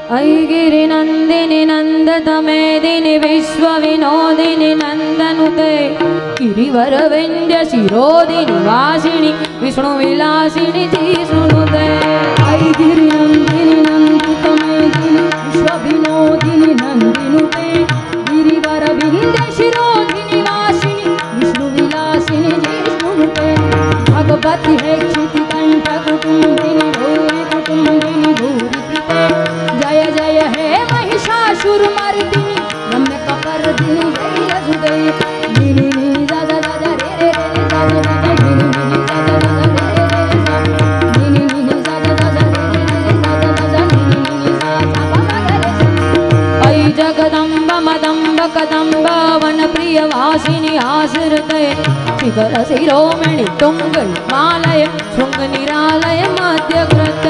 ऐ गिरिनन्दिनि नन्दतमेदिनि विश्वविनोदिनि नन्दनुते गिरिवरविन्द्य शिरोदिनि वासिनि विष्णुविलासिनि जिष्णुनुते ऐ गिरिनन्दिनि नन्दतमेदिनि विश्वविनोदिनि नन्दिनुते गिरिवरविन्द्य शिरोदिनि वासिनि विष्णुविलासिनि जिष्णुनुते भगवति है क्षितिकण्ठ कुटुम्बिनि भूरि कुटुम्बिनि भूरि कृते जय जय हे महिषासुरमर्दिनि रम्य कपर्दिनि शैलसुते निनि नि जा जा जा जा रे रे रे जा जा जा जा निनि नि जा जा जा जा रे रे रे सा निनि नि जा जा जा जा रे रे रे जा जा जा जा निनि नि सा सा पा गा रे सा ऐ जगदम्ब मदम्ब कदम्ब वनप्रिय वासिनि आश्रिते शिखर शिरोमणि तुंग मालय शृंग निरालय मध्यकृते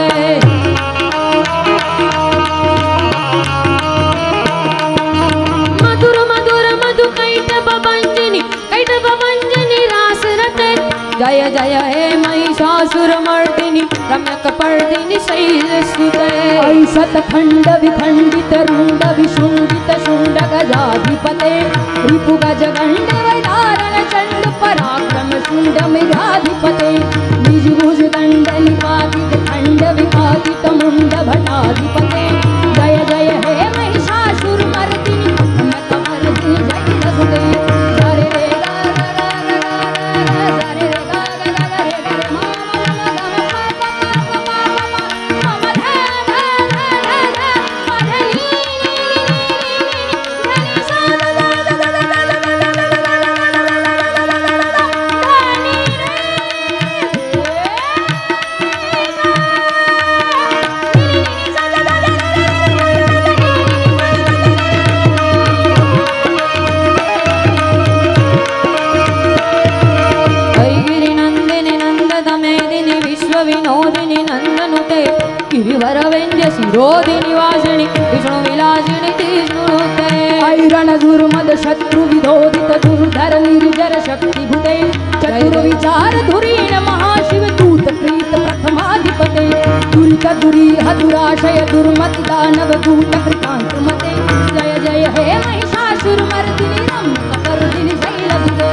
मधुर मधुर मधु कैटभ भंजनि रासरते जय जय हे महिषासुरमर्दिनि रम्यकपर्दिनि शैलसुते ऐ शतखण्ड विखण्डित रुण्ड विशृङ्गित शुण्ड गजाधिपते रिपु गजगण्ड वैदारण चण्ड पराक्रम शुण्ड मेधाधिपते निजभुज दण्ड निपातित खण्ड विपातित मुण्ड भटाधिपते जय जय हे महिषासुरमर्दिनि रम्यकपर्दिनि शैलसुते हरे रे गा गा गा गा गा रे रे गा गा गा रे रे रे मा विनोदिनी नंदनुते गिरिवरविन्द्य शिरोदिनि वासिनि विष्णुविलासिनि जिष्णुनुते ऐ रणधुर्मद शत्रु विधोदित दुर्धर निर्जर शक्तिभुते चतुर्विचार धुरीण महाशिव दूत प्रीत प्रथमाधिपते दुरित दुरीह दुराशय दुर्मति दानव दूत कृतान्तमते जय जय हे महिषासुरमर्दिनि रम्यकपर्दिनि शैलसुते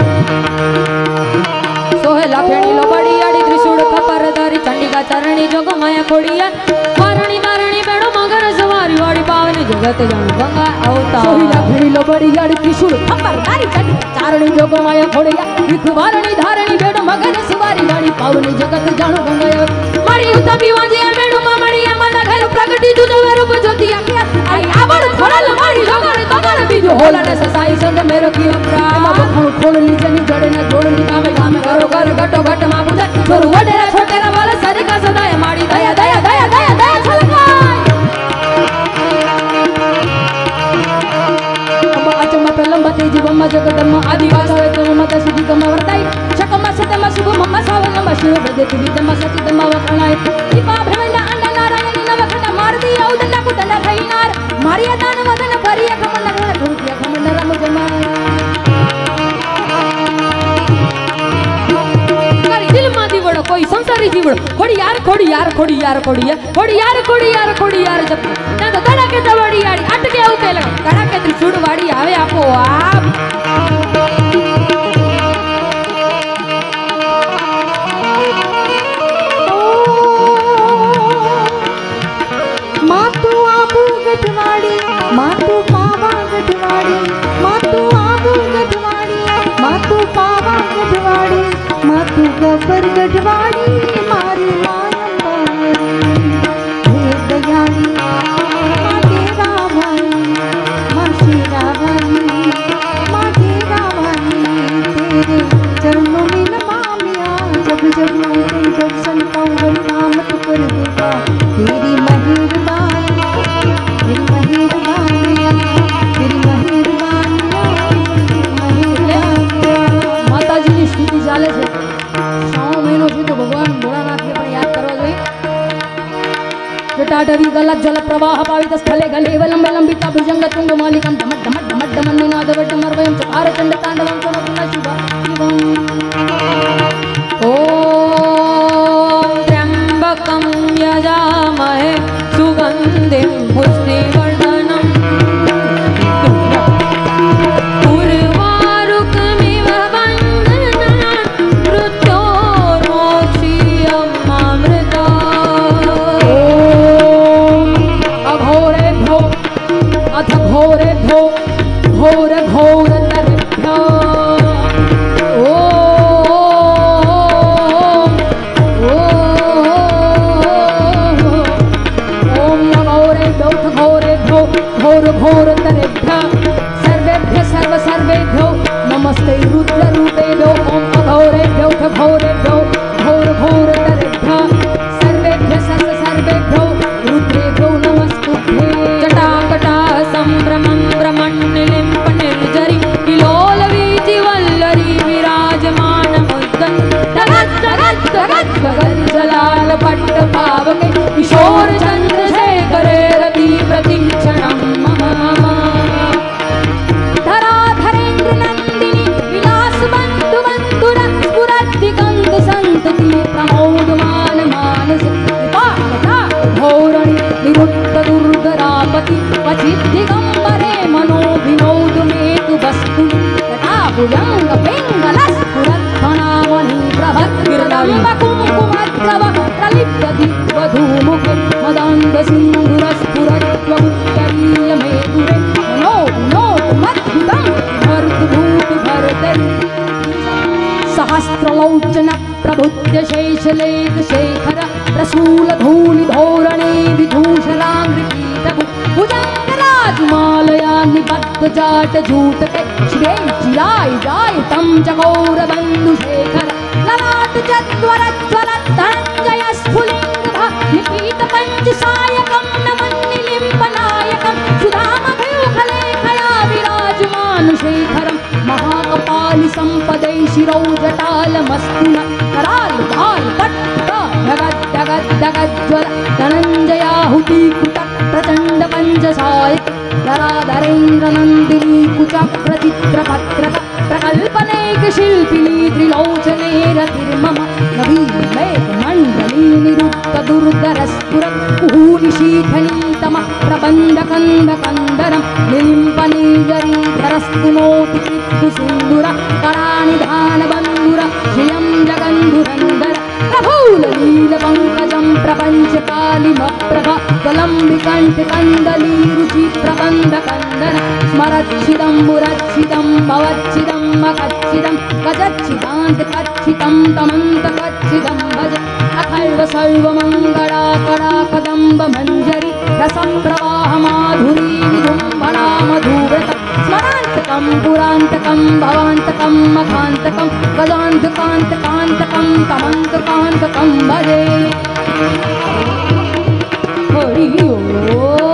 सोहेला फेणीलो बड़ियाड़ी त्रिशूल खपरधारी चंडिका चरणी जोगमाया खोड़िया वारणी वारणी बेड़ो मगर सवारी वाड़ी पावनी जगत जान गंगा अवतार सोहेला फेणीलो बड़ियाड़ी त्रिशूल खपरधारी चंडिका चरणी जोगमाया खोड़िया विख वारणी धारणी बेड़ो मगर सवारी वाड़ी पावनी जगत जान गंगा मारी उता बिवाजी बेड़ो मामड़िया मन घर प्रगति तुझ रूप ज्योति आख्या आई आबड़ खोड़ल मारी जोगण तगड़ बीजो होलने ससाई संग मेरो की प्रेम बखण खोल ली जनी जड़े न जोड़ ली गामे गामे करो कर गटो गट मा बुझे छोरू वडेरा छोटेरा वाला सरिका सदाय माड़ी दया दया दया दया दया छलकाय अम्मा अचम्मा प्रलंब तेजी बम्मा जगदम्मा आदिवास है तो मत सिद्धि कम वर्ताई शकम्मा सतम्मा शुभ मम्मा सावलम्मा शिव बदति विदम्मा सचिदम्मा वकणाय दीपा भ्रमंडा अंडा नारायण नवखंड मारती औदंडा कुदंडा थईनार मारिया दान वदन परिया खमंडा रण धुरिया खमंडा राम जमा कोई संसारी जीवड़ खोड़ी यार खोड़ी यार खोड़ी यार खोड़ी यार खोड़ी यार खोड़ी यार खोड़ी यार जब ना तो तड़ा के दवाड़ी यारी अटके उते लगा तड़ा के त्रिशूल वाड़ी आवे आपो आप मातु आबू गठवाड़ी मातु पावा गठवाड़ी मातु आबू गठवाड़ी मातु पावा गठवाड़ी मातु गबर गठवाड़ी मारी मायंबारी हे दयाली माते रामानी मासी रामानी माते रामानी तेरे चरणों में नमामिया जब जब तेरे दर्शन पाऊं नाम तो कर देगा तेरी मेहरबानी तेरी मेहरबानी तेरी मेहरबानी माता जी की स्तुति चाले छे 100 महीनों से तो भगवान भोलानाथ ने पण याद करवा जोई जटाटवी गलत जल प्रवाह पावित स्थले गले वलंबे लंबिता भुजंग तुंग मालिकम धमट धमट धमट धमन निनाद वट मर्वयं चकार चंड तांडवं चमकुला शिवा ओम त्र्यंबकं यजामहे सुगंधिं पुष्टिवर्धनम् उर्वारुकमिव वन्दनान् मृत्योर्मोक्षीयमामृता। अघोरेभ्यो अथ घोरेभ्यो घोर घोरतरेभ्यो घोरतरेभ्यः सर्वेभ्यः सर्वेभ्यो नमस्ते रुद्ररूपेभ्यो ॐ अघोरेभ्यो घोरेभ्यो घोरतरेभ्यः सर्वेभ्यः सर्वेभ्यो रुद्रेभ्यो नमस्तुभ्ये। जटाकटा सम्भ्रमं भ्रमण्निलिम्प निर्जरि विलोलवीचिवल्लरी विराजमानमुद्गन् जलालपट्टपावके किशोरचन्द्रशेखरे रति प्रतीक्षणम् धराधरेन्द्रनन्दिनी विलासबन्धुबन्धुर स्फुरद्दिगन्धसन्तति प्रमोदमानमानस धोरणि निरुद्धदुर्धरापति क्वचिद्दिगम्बरे मनो विनोदमेतु वस्तुनि जटाभुजङ्गपिङ्गलस्फुरद्भणामणि प्रभद्गिर्दम्बकुङ्कुमद्रव प्रलिप्यति वधूमुखे मदान्धसिन्धुरस्फुरत्वमुत्तरीयमेतुरे मनो विनोदमद्भुतं भर्तभूतभर्तरि सहस्रलोचन प्रबुद्ध शेषलेख शेखर प्रसूलधूलि धोरणे विभूषणाङ्गीतभु भुजङ्गराजमालया निबद्ध जाट जूटके शिवे चिराय जायतं चकोरबन्धुशेखर ललाट चत्वरज्वलद्धनञ्जय स्फुलिङ्गः निपीत पञ्चसायकं नमन्निलिम्पनायकं सुधामभूखलेखया विराजमानशेखरं महाकपालि सम्पदै शिरौ जटालमस्तु न कराल भाल पट्टा जगज्जगज्जगज्ज्वल धनञ्जयाहुतीकृत प्रचण्ड पञ्चसायक धराधरेन्द्रनन्दिनी कुच प्रचित्रपत्रक प्रकल्पनेक शिल्पिनी त्रिलोचने रतिर्मम नवीनमेघमण्डली निरुद्धदुर्धरस्फुर कुहूनिशीथनीतम प्रबन्धकन्दकन्दरं निलिम्पनीजरीधरस्तुनोति कृत्तुसिन्दुर कराणिधानबन्धुर श्रियं जगन्धुरन्दर प्रभूललीलपङ्कजं प्रपञ्चकालिमप्रभ कलम्बिकण्ठकन्दलीरुचि प्रबन्धकन्दर स्मरच्छिदम्बुरच्छिदं भवच्छिदं मकच्छिदं गजच्छिदान्तकच्छितं तमन्तकच्छिदं भज अखल्व सर्वमङ्गलाकराकदम्बमञ्जरि रसप्रवाहमाधुरी विजुम्भणा मधुव्रत स्मरान्तकं पुरान्तकं भवान्तकं मखान्तकं गजान्तकान्तकान्तकं तमन्तकान्तकं भजे हरि ओम्।